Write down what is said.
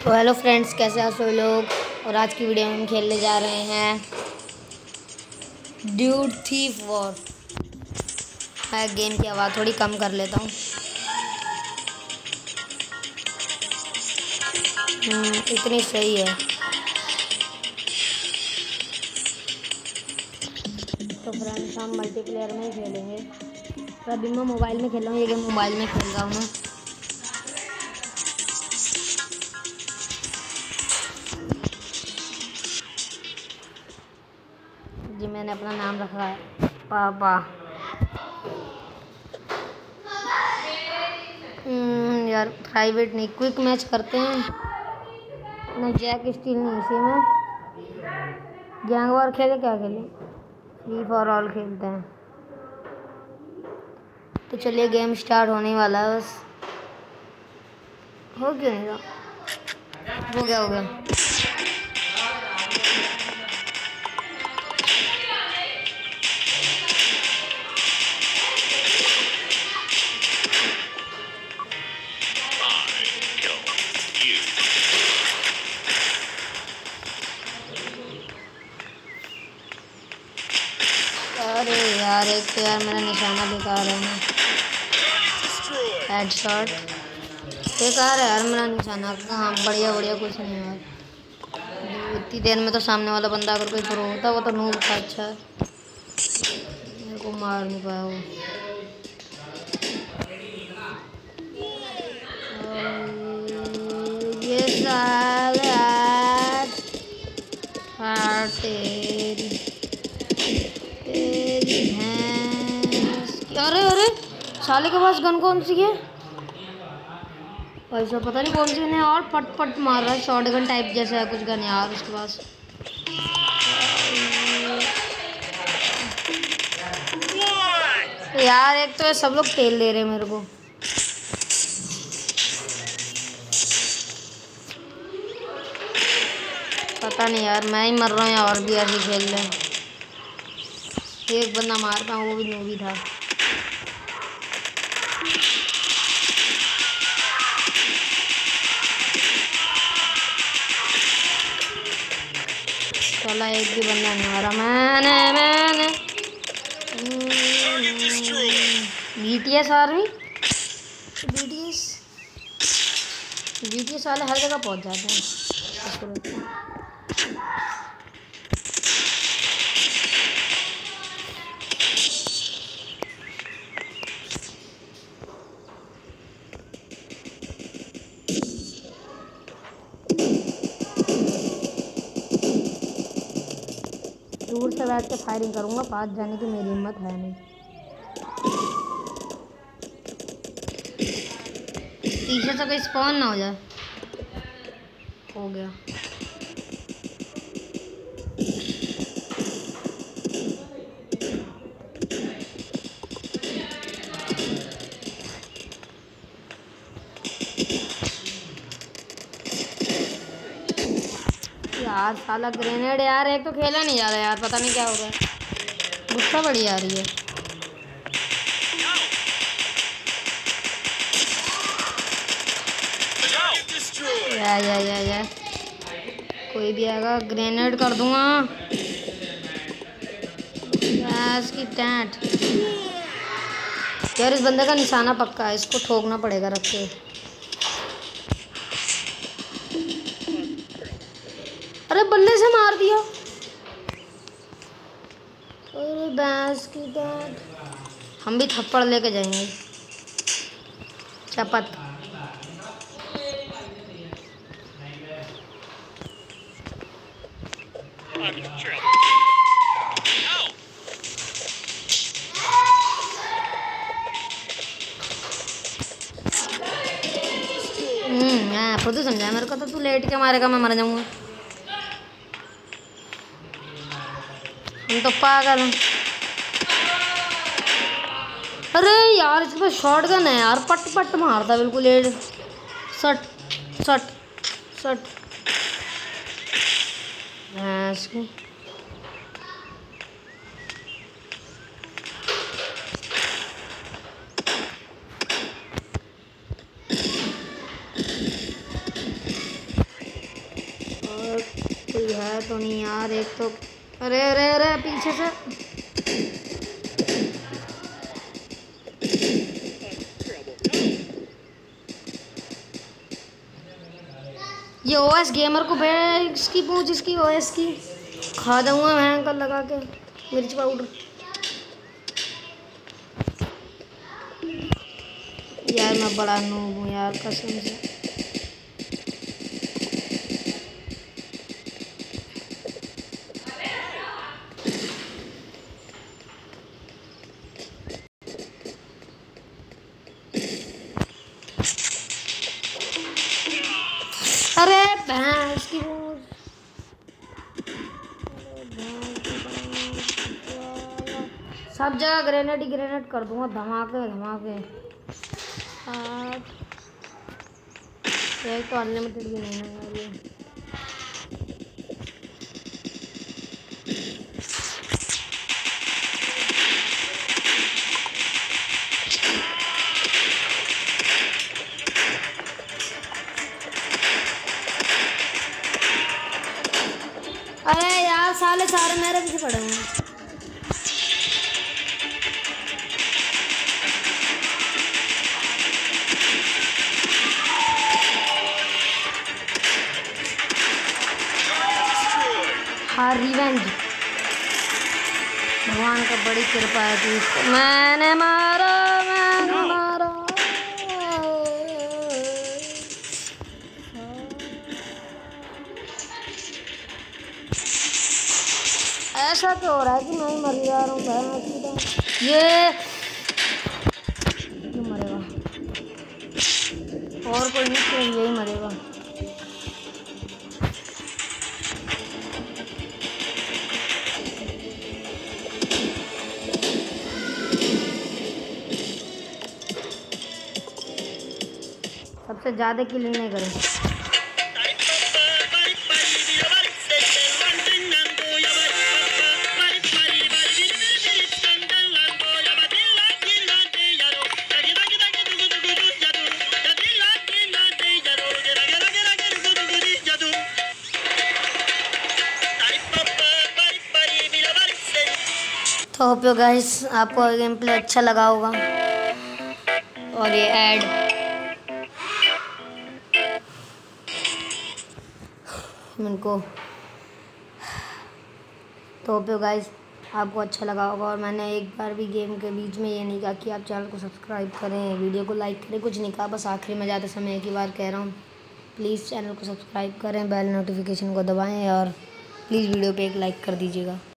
तो hello friends, कैसे हैं सभी लोग। और आज की वीडियो में हम खेलने जा रहे हैं ड्यूड थीफ वॉर। मैं गेम की आवाज़ थोड़ी कम कर लेता हूँ। इतनी सही है। तो फ्रेंड्स हम मल्टीप्लेयर में ही खेलेंगे। तो अभी मैं मोबाइल में खेल रहा हूँ, ये गेम मोबाइल में खेल रहा हूँ मैं। जी मैंने अपना नाम रखा है पापा। यार प्राइवेट नहीं, क्विक मैच करते हैं ना। जैक स्टील नहीं, इसी में गैंग वॉर खेले। क्या खेले? फ्री फॉर ऑल खेलते हैं। तो चलिए गेम स्टार्ट होने वाला है। बस हो क्यों नहीं रहा? हो गया। अरे यार, एक तो यार मेरा निशाना बेकार है ना। हेडशॉट बेकार है यार मेरा निशाना। कहाँ बढ़िया कुछ नहीं है यार। इतनी देर में तो सामने वाला बंदा अगर कोई थ्रो होता वो तो नूब था। अच्छा है, मेरे को मार नहीं पाया वो। ये साले यार, तेरी भैंस। अरे साले के पास गन कौन सी है? ऐसा पता नहीं कौन सी है और पट पट मार रहा है। शॉर्ट गन टाइप जैसा है कुछ गन यार उसके पास। यार एक तो सब लोग तेल ले रहे हैं मेरे को। पता नहीं यार, मैं ही मर रहा हूँ या और भी ऐसे खेल रहे हैं। एक बंदा मार पाऊँ, वो भी नूबी था। चला, एक भी बंदा नहीं मारा मैंने। बीटीएस आर्मी, बीटीएस वाले हर जगह पहुंच जाते हैं। दूर से बैठ के फायरिंग करूंगा, पास जाने की मेरी हिम्मत है नहीं। पीछे से कोई स्पॉन ना हो जाए। हो गया। यार साला ग्रेनेड यार, एक तो खेला नहीं जा रहा यार, पता नहीं क्या हो गया। गुस्सा बड़ी आ रही है। या कोई भी आएगा ग्रेनेड कर दूंगा। इसकी टैंट यार, इस बंदे का निशाना पक्का है, इसको ठोकना पड़ेगा रख के। अरे बल्ले से मार दिया। अरे भैंस की टैंट। हम भी थप्पड़ लेके जाएंगे। चपत। खुद समझा मेरे को, तो तू लेट के मारेगा, मैं मर जाऊंगा। हम तो पागल हैं। अरे यार इसके पास शॉर्ट गन है यार, पट पट मारता बिल्कुल। एड सट सट सट। इसको कोई है तो नहीं यार। एक तो अरे अरे अरे पीछे से। ये ओएस गेमर को इसकी पूछ, इसकी ओएस की खा दूंगा मैं अंकल लगा के मिर्च पाउडर। यार मैं बड़ा नूब हूँ यार कसम से। अरे भैंस की सब जगह ग्रेनेड ही ग्रेनेड कर दूंगा, धमाके धमाके। एक तो अनलिमिटेड भी नहीं है ये। अरे यार साले सारे मेरे पीछे पड़े हुए हैं। हाँ रिवेंज, भगवान का बड़ी कृपा है कि मैंने मारा। ऐसा क्यों हो रहा है कि मैं ही मर जा रहा हूँ भाई। ये मरेगा और कोई नहीं, तो यही मरेगा। सबसे ज़्यादा किल नहीं करें। तो होप यू गाइस आपको गेम प्ले अच्छा लगा होगा। और ये ऐड इनको, तो होप यू गाइस आपको अच्छा लगा होगा। और मैंने एक बार भी गेम के बीच में ये नहीं कहा कि आप चैनल को सब्सक्राइब करें, वीडियो को लाइक करें, कुछ नहीं कहा। बस आखिरी में ज़्यादा समय एक ही बार कह रहा हूँ, प्लीज़ चैनल को सब्सक्राइब करें, बेल नोटिफिकेशन को दबाएँ और प्लीज़ वीडियो पे एक लाइक कर दीजिएगा।